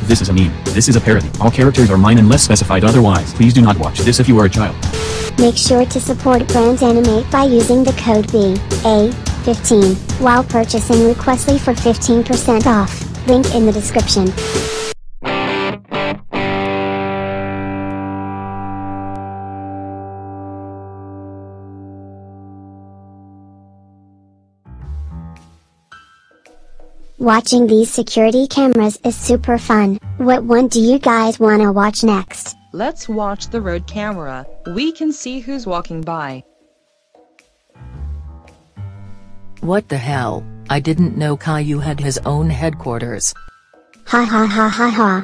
This is a meme. This is a parody. All characters are mine unless specified otherwise. Please do not watch this if you are a child. Make sure to support Brands Animate by using the code BA15 while purchasing Requestly for 15% off. Link in the description. Watching these security cameras is super fun. What one do you guys wanna watch next? Let's watch the road camera. We can see who's walking by. What the hell? I didn't know Caillou had his own headquarters. Ha ha ha ha ha.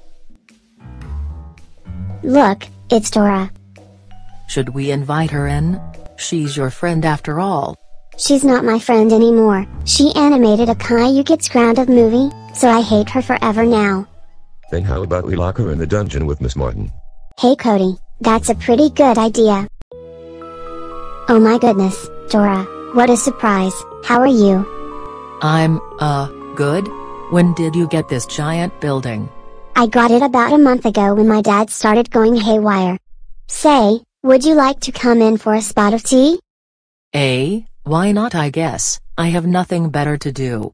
Look, it's Dora. Should we invite her in? She's your friend after all. She's not my friend anymore. She animated a Caillou Gets Grounded movie, so I hate her forever now. Then how about we lock her in the dungeon with Miss Martin? Hey Cody, that's a pretty good idea. Oh my goodness, Dora, what a surprise. How are you? I'm, good? When did you get this giant building? I got it about a month ago when my dad started going haywire. Say, would you like to come in for a spot of tea? Why not, I guess. I have nothing better to do.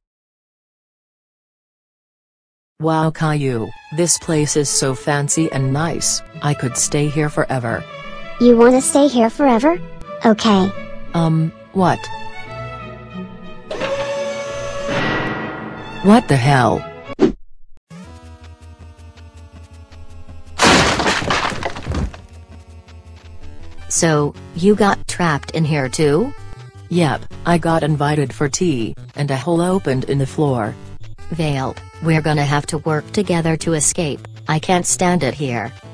Wow, Caillou, this place is so fancy and nice. I could stay here forever. You want to stay here forever? Okay. What? What the hell? So, you got trapped in here too? Yep, I got invited for tea, and a hole opened in the floor. Veiled, we're gonna have to work together to escape. I can't stand it here.